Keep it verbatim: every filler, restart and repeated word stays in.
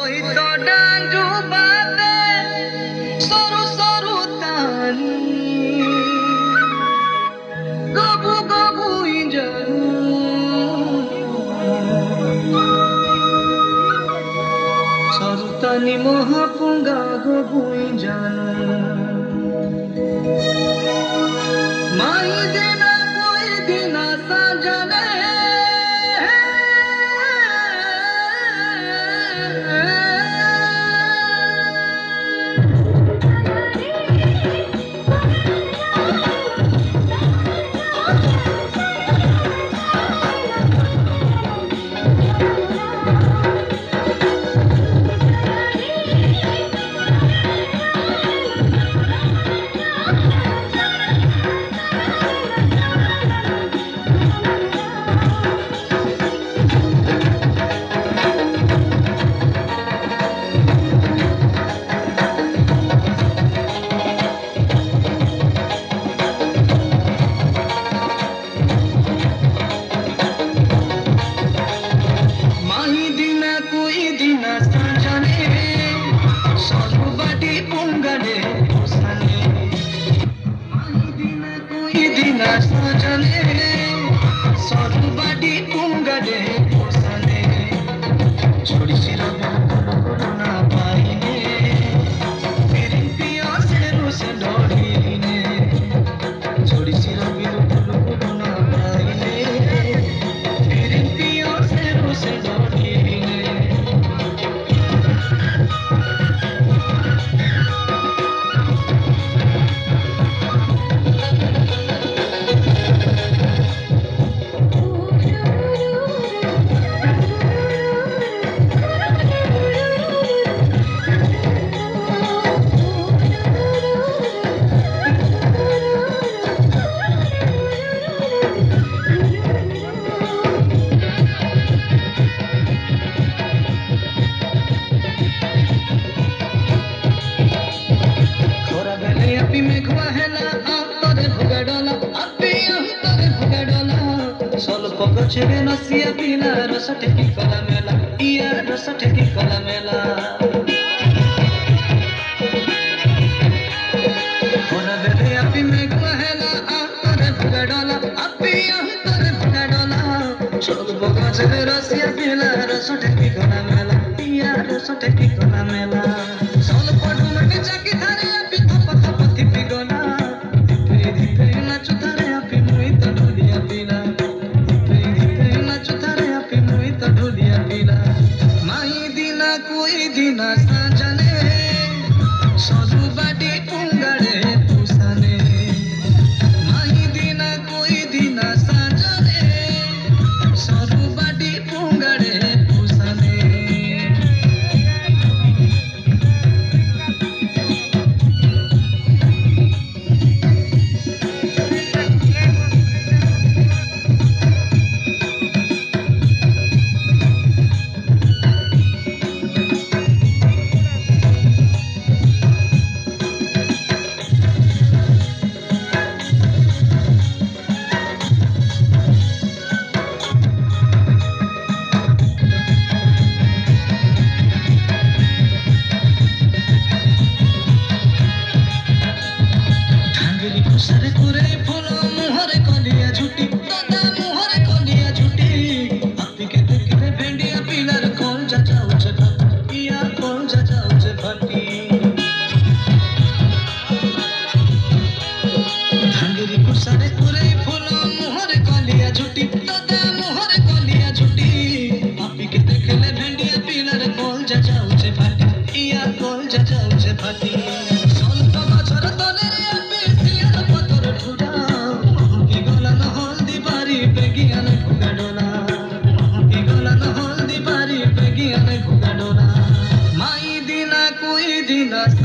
ওই তো ডাঙ্গু বাদে সরু সরু তানি গবু গবু ইঞ্জানু সরু তানি মহাপুঙ্গা গবু ইঞ্জানু মাই দিনা কোই দিনা সাজনে Chere nasia pila rasa teki kala mela iya rasa teki kala mela ona bele api me kahela antare bagadola api antare bagadola chol boga chere nasia pila rasa teki kala mela iya rasa teki kala mela sol padu me jaki thare api thap thap thipi gona dhipe dhipe nachu thare api moi ta dhuliya pila कोई दिना साजने सजु बाटी पुंगड़े पुसने माही दिना कोई दिना साजने सजु बाटी पुंगड़े पुसने सरे कुरे फूलो मुहरे कलिया झुटी दादा मुहरे कलिया झुटी आपी के देखले भेंडिया पिलार कोल जा जाऊ जे भाटी या कोल जा जाऊ जे भाटी धांगरी को सरे कुरे फूलो मुहरे कलिया झुटी दादा मुहरे कलिया झुटी आपी के देखले भेंडिया पिलार कोल जा जाऊ जे भाटी या कोल जा जाऊ जे भाटी सोलता बछर तले Dina